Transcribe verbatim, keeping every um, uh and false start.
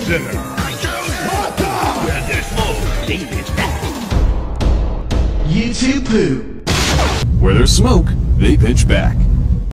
sinner. Where there's smoke, they pitch back. Y T P. Where there's smoke, they pitch back.